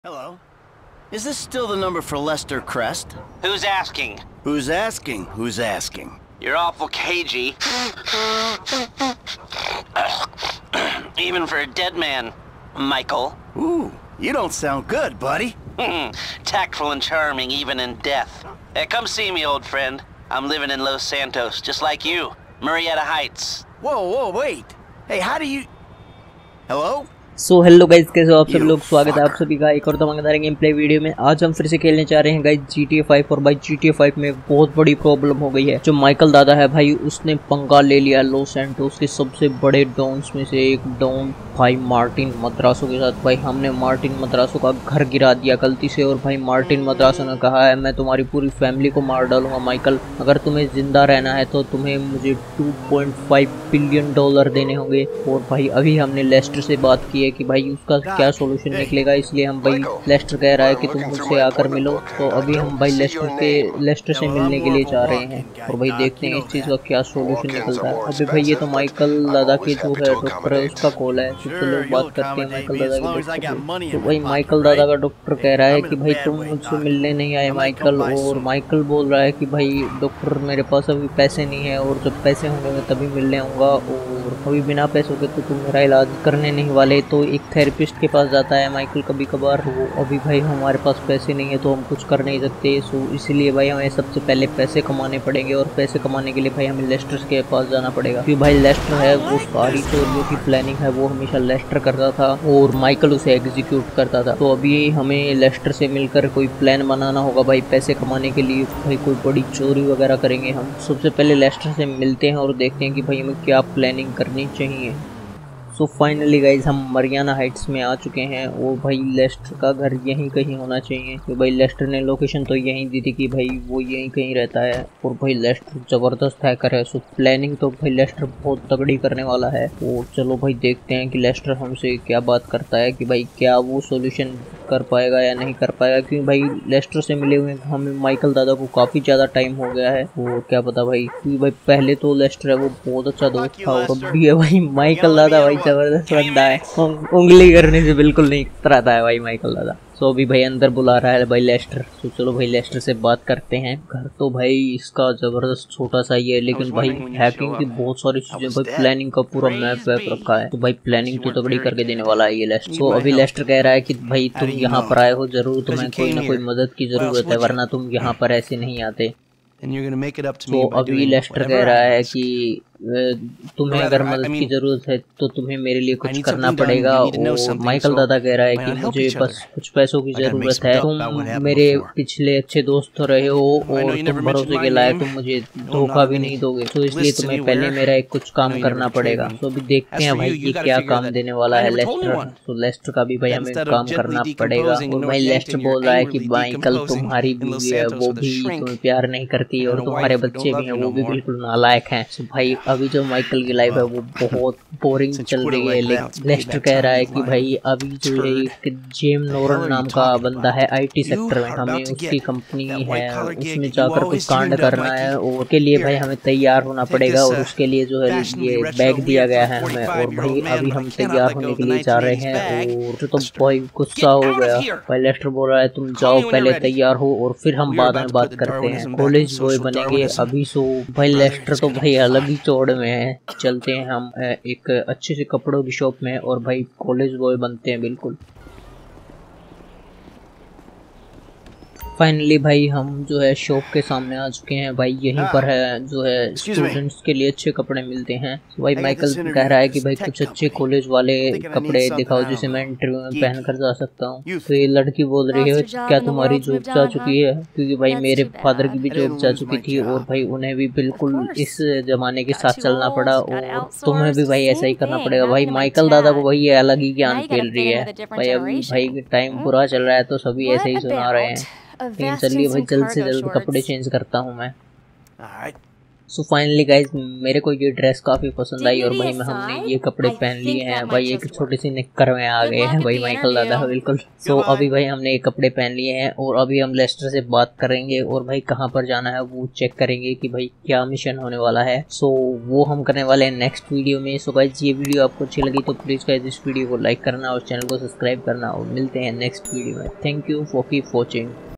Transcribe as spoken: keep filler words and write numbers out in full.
Hello. Is this still the number for Lester Crest? Who's asking? Who's asking? Who's asking? You're awful cagey. Even for a dead man, Michael. Ooh, you don't sound good, buddy. Tactful and charming even in death. Hey, come see me, old friend. I'm living in Los Santos, just like you. Murrieta Heights. Whoa, whoa, wait. Hey, how do you... Hello? So hello guys, कैसे हो आप सब लोग। स्वागत है आप सभी का एक और धमाकेदार गेम प्ले वीडियो में। आज हम फिर से खेलने जा रहे हैं guys G T A five. और भाई जी टी ए फाइव में एक बहुत बड़ी प्रॉब्लम हो गई है। जो माइकल दादा है भाई, उसने पंगा ले लिया लॉस सैंटोस के सबसे बड़े डॉन्स में से एक डॉन भाई मार्टिन मद्रासो के साथ। भाई हमने मार्टिन मद्रासो का घर गिरा दिया गलती से, और भाई मार्टिन मद्रासो ने कहा है मैं तुम्हारी पूरी फैमिली को मार डालूंगा माइकल, अगर तुम्हें जिंदा रहना है तो तुम्हें मुझे two point five billion dollar देने होंगे। और भाई अभी हमने लेस्टर से बात की है कि भाई उसका क्या सोल्यूशन निकलेगा, इसलिए हम भाई लेस्टर कह रहा है कि तुम मुझसे आकर मिलो। तो अभी हम भाई लेस्टर के लेस्टर से मिलने के लिए जा रहे हैं, और भाई देखते हैं इस चीज़ का क्या सोल्यूशन निकलता है। अभी भाई ये तो माइकल दादा के जो है डॉक्टर है उसका कॉल है, तो लोग बात करते हैं माइकल दादा के डॉक्टर। तो भाई माइकल दादा का डॉक्टर कह रहा है कि भाई तुम मुझसे मिलने नहीं आए माइकल, और माइकल बोल रहा है कि भाई डॉक्टर मेरे पास अभी पैसे नहीं है, और जब पैसे होंगे मैं तभी मिलने आऊँगा, और अभी बिना पैसों के तो तुम मेरा इलाज करने नहीं वाले। तो एक थेरेपिस्ट के पास जाता है माइकल कभी कभार। वो अभी भाई हमारे पास पैसे नहीं है तो हम कुछ कर नहीं सकते, सो इसलिए भाई हमें सबसे पहले पैसे कमाने पड़ेंगे, और पैसे कमाने के लिए भाई हमें लेस्टर के पास जाना पड़ेगा। क्योंकि भाई लेस्टर है वो सारी चोरियों की प्लानिंग है वो हमेशा लेस्टर करता था, और माइकल उसे एग्जीक्यूट करता था। तो अभी हमें लेस्टर से मिलकर कोई प्लान बनाना होगा भाई पैसे कमाने के लिए। भाई कोई बड़ी चोरी वगैरह करेंगे हम। सबसे पहले लेस्टर से मिलते हैं और देखते हैं कि भाई हमें क्या प्लानिंग करनी चाहिए। सो फाइनली गाइज हम मरियाना हाइट्स में आ चुके हैं, और भाई लेस्टर का घर यहीं कहीं होना चाहिए। तो भाई लेस्टर ने लोकेशन तो यहीं दी थी कि भाई वो यहीं कहीं रहता है, और भाई लेस्टर ज़बरदस्त हैकर है। सो प्लानिंग तो भाई लेस्टर बहुत तगड़ी करने वाला है। और चलो भाई देखते हैं कि लेस्टर हमसे क्या बात करता है, कि भाई क्या वो सोल्यूशन कर पाएगा या नहीं कर पाएगा। क्योंकि भाई लेस्टर से मिले हुए हमें माइकल दादा को काफ़ी ज़्यादा टाइम हो गया है, और क्या पता भाई। क्योंकि भाई पहले तो लेस्टर है वो बहुत अच्छा दोस्त था, और अब भी है भाई माइकल दादा भाई जबरदस्त बंदा है। उंगली करने से बिल्कुल नहीं कतराता है भाई माइकल दादा। तो अभी भाई अंदर बुला रहा है भाई लेस्टर। तो चलो भाई लेस्टर से बात करते हैं। घर तो भाई इसका जबरदस्त छोटा सा ही है, लेकिन भाई हैकिंग की बहुत सारी चीजें, भाई प्लानिंग का पूरा मैप वैप रखा है। तो भाई प्लानिंग तो तगड़ी करके देने वाला है ये लेस्टर। तो अभी लेस्टर कह रहा है कि भाई तुम यहाँ पर आए हो, जरूर तुम्हें कोई ना कोई मदद की जरूरत है, वरना तुम यहाँ पर ऐसे नहीं आते। तो अभी लेस्टर कह रहा है कि तुम्हें अगर मदद की जरूरत है तो तुम्हें मेरे लिए कुछ करना पड़ेगा। और माइकल दादा कह रहा है कि मुझे बस कुछ पैसों की जरूरत है, तुम मेरे पिछले अच्छे दोस्त तो रहे हो, और तुम भरोसे के लायक, तुम मुझे धोखा भी नहीं दोगे, तो इसलिए तुम्हें पहले मेरा एक कुछ काम करना पड़ेगा। तो अभी देखते हैं भाई ये क्या काम देने वाला है लेस्टर। तो लेस्टर का भी भाई हमें काम करना पड़ेगा। और भाई लेस्टर बोल रहा है कि माइकल तुम्हारी बीवी है वो भी तुम्हें प्यार नहीं करती, और तुम्हारे बच्चे भी हैं वो भी बिल्कुल नालायक हैं। तो भाई अभी जो माइकल की लाइफ है वो बहुत बोरिंग चल रही है। लेस्टर कह रहा है कि भाई अभी जो एक जेम नोरन नाम का बंदा है आईटी सेक्टर में, हमें उसकी कंपनी है उसमें जाकर कुछ कांड करना है, और उसके लिए भाई हमें तैयार होना पड़ेगा। और उसके लिए जो है ये बैग दिया गया है हमें, और भाई अभी हम तैयार होने के लिए जा रहे हैं। और तो भाई गुस्सा हो गया। भाई लेस्टर बोल रहा है तुम जाओ पहले तैयार हो, और फिर हम बाद में बात करते हैं, कॉलेज बॉय बनेंगे अभी। सो भाई लेस्टर तो भाई अलग ही चौड़ में है। चलते हैं हम एक अच्छे से कपड़ों की शॉप में, और भाई कॉलेज बॉय बनते हैं बिल्कुल। फाइनली भाई हम जो है शॉप के सामने आ चुके हैं। भाई यहीं पर है जो है स्टूडेंट्स के लिए अच्छे कपड़े मिलते हैं। तो भाई माइकल कह रहा है कि भाई कुछ अच्छे कॉलेज वाले कपड़े दिखाओ जिसे मैं इंटरव्यू में पहन कर जा सकता हूँ। तो ये लड़की बोल रही है क्या तुम्हारी जॉब जा चुकी है, क्योंकि भाई मेरे फादर की भी जॉब जा चुकी थी, और भाई उन्हें भी बिल्कुल इस जमाने के साथ चलना पड़ा, और तुम्हें भी भाई ऐसा ही करना पड़ेगा। भाई माइकल दादा को भाई ये अलग ही ज्ञान फैल रही है। भाई अभी भाई टाइम बुरा चल रहा है तो सभी ऐसे ही सुना रहे हैं। लेकिन चलिए भाई जल्द से जल्द कपड़े चेंज करता हूँ मैं। सो फाइनली गाइज मेरे को ये ड्रेस काफी पसंद आई और भाई मैं हमने ये कपड़े पहन लिए हैं भाई। एक छोटी सी निक्कर में आ गए हैं भाई माइकल दादा बिल्कुल। सो so, अभी भाई हमने ये कपड़े पहन लिए हैं और अभी हम लेस्टर से बात करेंगे और भाई कहाँ पर जाना है वो चेक करेंगे कि भाई क्या मिशन होने वाला है। सो so, वो हम करने वाले हैं नेक्स्ट वीडियो में। सो so, गाइज ये वीडियो आपको अच्छी लगी तो प्लीज गाइज इस वीडियो को लाइक करना और चैनल को सब्सक्राइब करना और मिलते हैं नेक्स्ट वीडियो में। Thank you for keep watching.